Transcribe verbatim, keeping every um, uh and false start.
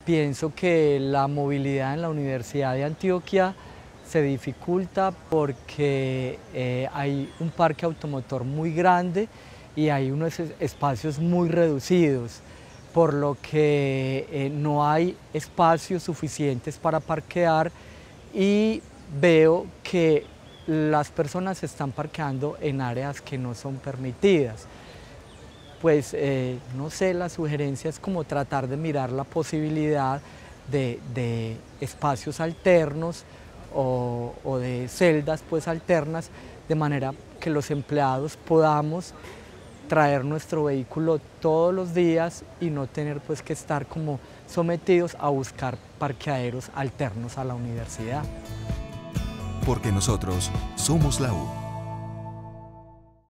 Pienso que la movilidad en la Universidad de Antioquia se dificulta porque eh, hay un parque automotor muy grande y hay unos espacios muy reducidos, por lo que eh, no hay espacios suficientes para parquear y veo que las personas se están parqueando en áreas que no son permitidas. Pues eh, no sé, la sugerencia es como tratar de mirar la posibilidad de, de espacios alternos o, o de celdas pues alternas, de manera que los empleados podamos traer nuestro vehículo todos los días y no tener pues que estar como sometidos a buscar parqueaderos alternos a la universidad. Porque nosotros somos la U.